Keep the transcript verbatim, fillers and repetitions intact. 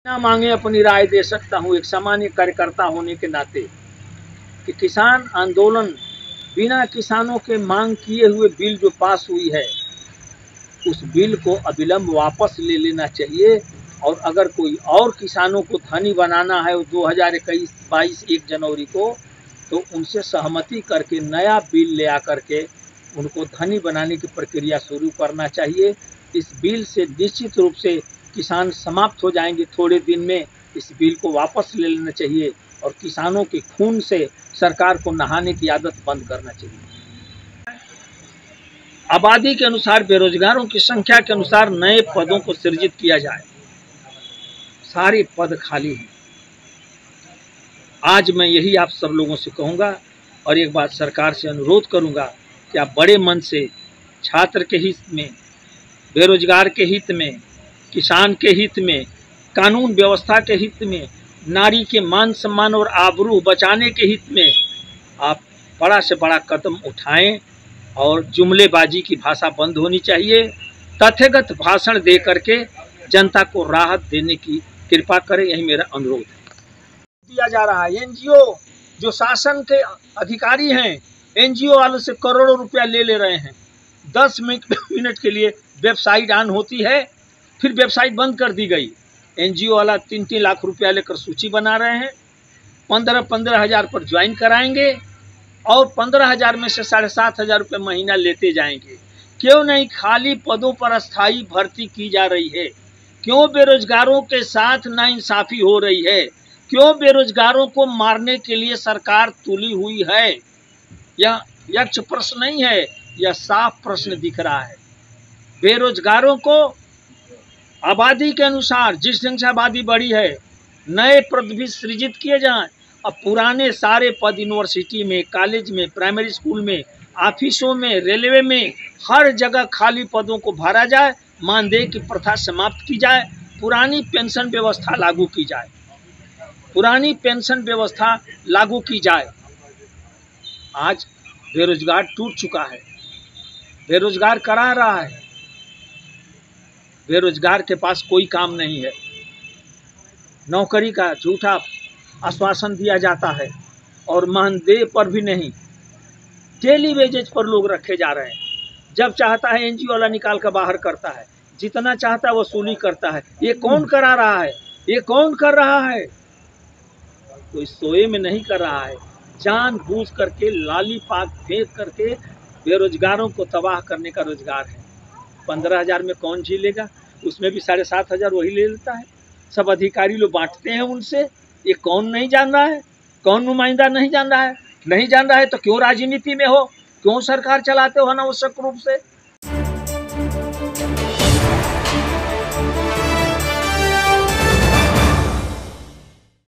ना मांगे अपनी राय दे सकता हूँ एक सामान्य कार्यकर्ता होने के नाते कि किसान आंदोलन बिना किसानों के मांग किए हुए बिल जो पास हुई है उस बिल को अविलंब वापस ले लेना चाहिए। और अगर कोई और किसानों को धनी बनाना है दो हज़ार इक्कीस बाईस एक जनवरी को, तो उनसे सहमति करके नया बिल ले आकर के उनको धनी बनाने की प्रक्रिया शुरू करना चाहिए। इस बिल से निश्चित रूप से किसान समाप्त हो जाएंगे थोड़े दिन में। इस बिल को वापस ले लेना चाहिए और किसानों के खून से सरकार को नहाने की आदत बंद करना चाहिए। आबादी के अनुसार, बेरोजगारों की संख्या के अनुसार नए पदों को सृजित किया जाए। सारे पद खाली हैं। आज मैं यही आप सब लोगों से कहूँगा और एक बात सरकार से अनुरोध करूँगा कि आप बड़े मन से छात्र के हित में, बेरोजगार के हित में, किसान के हित में, कानून व्यवस्था के हित में, नारी के मान सम्मान और आबरू बचाने के हित में आप बड़ा से बड़ा कदम उठाएं और जुमलेबाजी की भाषा बंद होनी चाहिए। तथ्यगत भाषण दे करके जनता को राहत देने की कृपा करें, यही मेरा अनुरोध है। दिया जा रहा है एनजीओ जो शासन के अधिकारी हैं, एनजीओ वालों से करोड़ों रुपया ले ले रहे हैं। दस मिनट के लिए वेबसाइट ऑन होती है, फिर वेबसाइट बंद कर दी गई। एनजीओ वाला तीन तीन लाख रुपया लेकर सूची बना रहे हैं। पंद्रह पंद्रह हजार पर ज्वाइन कराएंगे और पंद्रह हजार में से साढ़े सात हजार रुपये महीना लेते जाएंगे। क्यों नहीं खाली पदों पर अस्थायी भर्ती की जा रही है? क्यों बेरोजगारों के साथ नाइंसाफी हो रही है? क्यों बेरोजगारों को मारने के लिए सरकार तुली हुई है? यह यक्ष प्रश्न नहीं है, यह साफ प्रश्न दिख रहा है। बेरोजगारों को आबादी के अनुसार, जिस ढंग से आबादी बढ़ी है, नए पद भी सृजित किए जाएं। अब पुराने सारे पद यूनिवर्सिटी में, कॉलेज में, प्राइमरी स्कूल में, ऑफिसों में, रेलवे में, हर जगह खाली पदों को भरा जाए। मानदेय की प्रथा समाप्त की जाए। पुरानी पेंशन व्यवस्था लागू की जाए। पुरानी पेंशन व्यवस्था लागू की जाए। आज बेरोजगार टूट चुका है, बेरोजगार करा रहा है। बेरोजगार के पास कोई काम नहीं है। नौकरी का झूठा आश्वासन दिया जाता है और मानदेय पर भी नहीं, डेली वेजेज पर लोग रखे जा रहे हैं। जब चाहता है एनजीओ वाला निकाल कर बाहर करता है, जितना चाहता है वसूली करता है। ये कौन करा रहा है? ये कौन कर रहा है? कोई सोए में नहीं कर रहा है, जानबूझ करके लालीपाप फेंक करके बेरोजगारों को तबाह करने का रोजगार है। पंद्रह हजार में कौन जी लेगा? उसमें भी साढ़े सात हजार वही ले लेता है। सब अधिकारी लोग बांटते हैं उनसे। ये कौन नहीं जान रहा है? कौन नुमाइंदा नहीं जान रहा है? नहीं जान रहा है तो क्यों राजनीति में हो? क्यों सरकार चलाते हो अनावश्यक रूप से?